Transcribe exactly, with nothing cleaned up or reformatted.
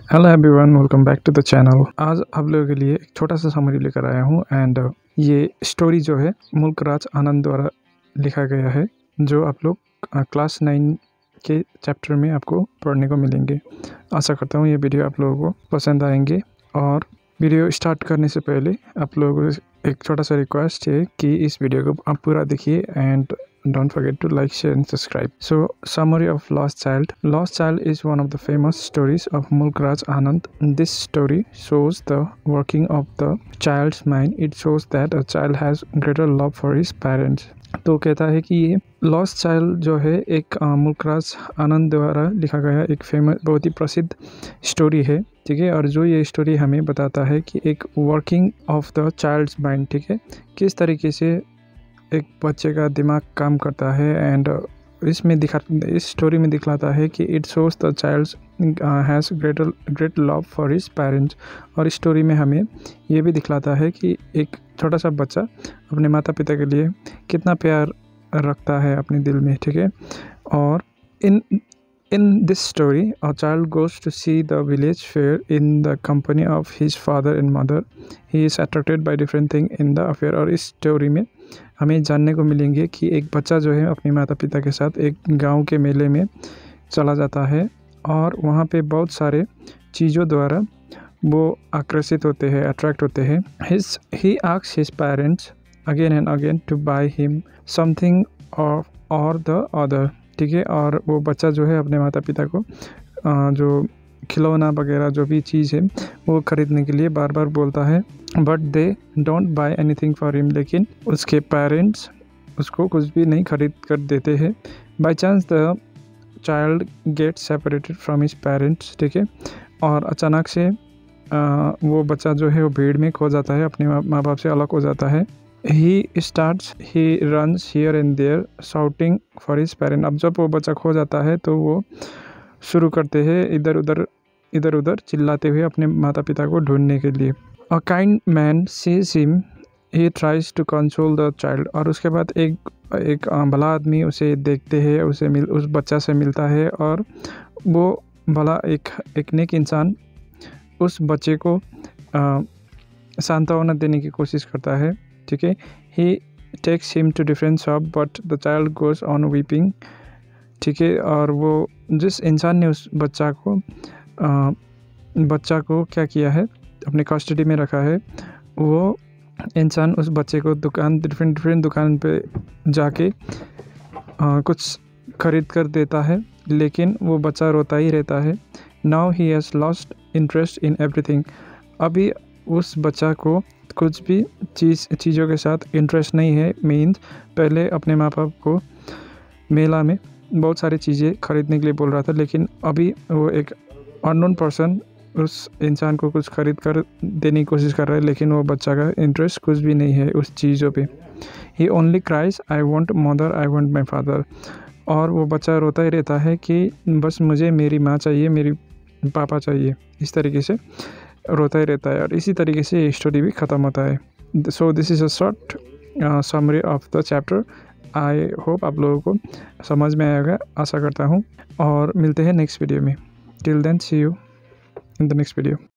Hello everyone, welcome back to the channel. आज आप लोगों के लिए एक छोटा सा समरी लेकर आया हूँ एंड ये स्टोरी जो है मुल्क राज आनंद द्वारा लिखा गया है, जो आप लोग क्लास नाइन के चैप्टर में आपको पढ़ने को मिलेंगे। आशा करता हूँ ये वीडियो आप लोगों को पसंद आएंगे। और वीडियो स्टार्ट करने से पहले आप लोगों को एक छोटा सा रिक्वेस्ट है कि इस वीडियो को आप पूरा देखिए and don't forget to like, share and subscribe. So, summary of Lost Child. Lost Child is one of the famous stories of Mulk Raj Anand. This story shows the working of the child's mind. It shows that a child has greater love for his parents. तो कहता है कि ये lost child जो है एक मुल्क राज आनंद द्वारा लिखा गया एक फेमस बहुत ही प्रसिद्ध स्टोरी है, ठीक है। और जो ये स्टोरी हमें बताता है कि एक working of the child's mind, ठीक है, किस तरीके से एक बच्चे का दिमाग काम करता है। एंड इसमें दिखा इस स्टोरी में दिखलाता है कि it shows the child's has greater great love for his parents. और इस स्टोरी में हमें ये भी दिखलाता है कि एक छोटा सा बच्चा अपने माता पिता के लिए कितना प्यार रखता है अपने दिल में, ठीक है। और इन In this story, a child goes to see the village fair in the company of his father and mother. He is attracted by different things in the affair. और इस स्टोरी में हमें जानने को मिलेंगे कि एक बच्चा जो है अपने माता पिता के साथ एक गांव के मेले में चला जाता है और वहाँ पे बहुत सारे चीज़ों द्वारा वो आकर्षित होते हैं, अट्रैक्ट होते हैं। His he asks his parents again and again to buy him something or or the other, ठीक है। और वो बच्चा जो है अपने माता पिता को जो खिलौना वगैरह जो भी चीज़ है वो ख़रीदने के लिए बार बार बोलता है, but they don't buy anything for him. लेकिन उसके पेरेंट्स उसको कुछ भी नहीं खरीद कर देते हैं। By chance the child get separated from his parents, ठीक है। और अचानक से आ, वो बच्चा जो है वो भीड़ में खो जाता है, अपने माँ बाप से अलग हो जाता है। He starts, he runs here and there shouting for his parent. अब जब वो बच्चा खो जाता है तो वो शुरू करते हैं इधर उधर इधर उधर चिल्लाते हुए अपने माता पिता को ढूंढने के लिए। A kind man sees him, he tries to console the child. और उसके बाद एक एक भला आदमी उसे देखते हैं, उसे मिल उस बच्चा से मिलता है और वो भला एक एक नेक इंसान उस बच्चे को सांत्वना देने की कोशिश करता है, ठीक है। He takes him to different shop but the child goes on weeping, ठीक है। और वो जिस इंसान ने उस बच्चा को आ, बच्चा को क्या किया है, अपने कस्टडी में रखा है, वो इंसान उस बच्चे को दुकान डिफरेंट डिफरेंट दुकान पे जाके आ, कुछ ख़रीद कर देता है, लेकिन वो बच्चा रोता ही रहता है। Now he has lost interest in everything. अभी उस बच्चा को कुछ भी चीज़ चीज़ों के साथ इंटरेस्ट नहीं है। मीन्स पहले अपने माँ बाप को मेला में बहुत सारी चीज़ें ख़रीदने के लिए बोल रहा था, लेकिन अभी वो एक अननोन पर्सन उस इंसान को कुछ ख़रीद कर देने की कोशिश कर रहा है, लेकिन वो बच्चा का इंटरेस्ट कुछ भी नहीं है उस चीज़ों पे। He only cries I want mother, I want my father. और वो बच्चा रोता ही रहता है कि बस मुझे मेरी माँ चाहिए, मेरी पापा चाहिए, इस तरीके से रोता ही रहता है। और इसी तरीके से ये स्टोरी भी ख़त्म होता है। So this is a short summary of the chapter. I hope आप लोगों को समझ में आएगा, आशा करता हूँ। और मिलते हैं नेक्स्ट वीडियो में। Till then see you in the next video.